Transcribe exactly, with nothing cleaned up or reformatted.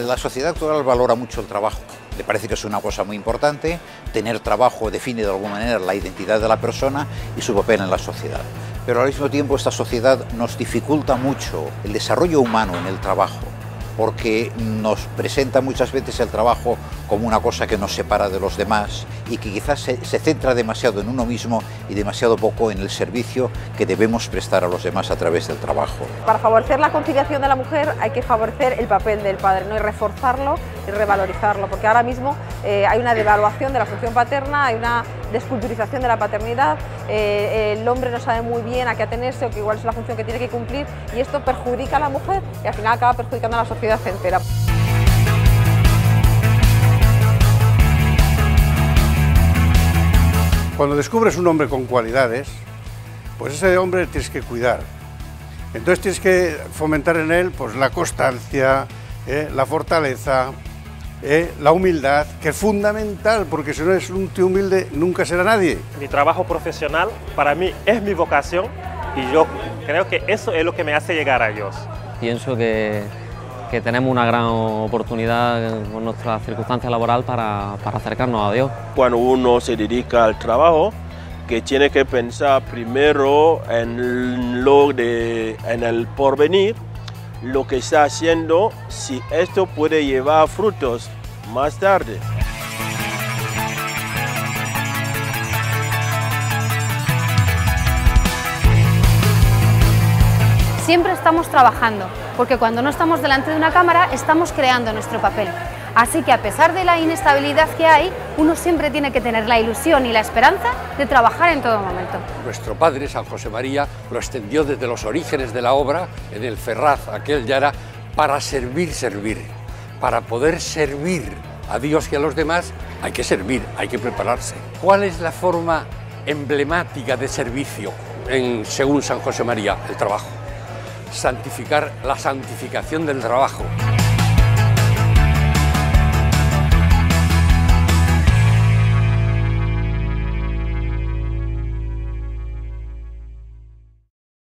La sociedad actual valora mucho el trabajo. Le parece que es una cosa muy importante. Tener trabajo define de alguna manera la identidad de la persona y su papel en la sociedad. Pero al mismo tiempo esta sociedad nos dificulta mucho el desarrollo humano en el trabajo, porque nos presenta muchas veces el trabajo como una cosa que nos separa de los demás y que quizás se, se centra demasiado en uno mismo y demasiado poco en el servicio que debemos prestar a los demás a través del trabajo. Para favorecer la conciliación de la mujer hay que favorecer el papel del padre, ¿no? Y reforzarlo y revalorizarlo, porque ahora mismo eh, hay una devaluación de la función paterna, hay una desculturización de la paternidad, eh, el hombre no sabe muy bien a qué atenerse o que igual es la función que tiene que cumplir y esto perjudica a la mujer y al final acaba perjudicando a la sociedad entera. Cuando descubres un hombre con cualidades, pues ese hombre tienes que cuidar. Entonces tienes que fomentar en él pues, la constancia, eh, la fortaleza, eh, la humildad, que es fundamental, porque si no es un tío humilde nunca será nadie. Mi trabajo profesional para mí es mi vocación y yo creo que eso es lo que me hace llegar a Dios. Pienso que, que tenemos una gran oportunidad con nuestra circunstancia laboral para, para acercarnos a Dios. Cuando uno se dedica al trabajo, que tiene que pensar primero en, lo de, en el porvenir, lo que está haciendo, si esto puede llevar frutos más tarde. Siempre estamos trabajando, porque cuando no estamos delante de una cámara estamos creando nuestro papel. Así que a pesar de la inestabilidad que hay, uno siempre tiene que tener la ilusión y la esperanza de trabajar en todo momento. Nuestro padre, San José María, lo extendió desde los orígenes de la obra, en el Ferraz, aquel ya era para servir, servir. Para poder servir a Dios y a los demás hay que servir, hay que prepararse. ¿Cuál es la forma emblemática de servicio en, según San José María? El trabajo. Santificar la santificación del trabajo.